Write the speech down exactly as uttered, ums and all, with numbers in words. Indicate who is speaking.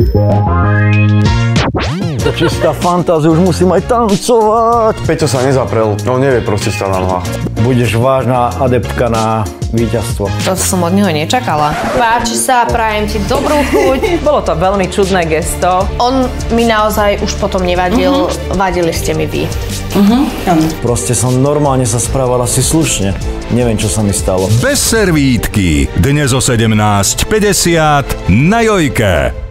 Speaker 1: To čistá fantázia, už musím aj tancovať.
Speaker 2: Peťo sa nezaprel, on nevie proste stať na nohách.
Speaker 1: Budeš vážna adeptka na víťazstvo.
Speaker 3: To som od neho nečakala. Páči sa, prajem ti dobrú chuť.
Speaker 4: Bolo to veľmi čudné gesto.
Speaker 3: On mi naozaj už potom nevadil, uh-huh. vadili ste mi vy.
Speaker 4: Uh-huh.
Speaker 1: Proste som normálne sa správala si slušne. Neviem, čo sa mi stalo.
Speaker 5: Bez servítky. Dnes o sedemnásť päťdesiat na Jojke.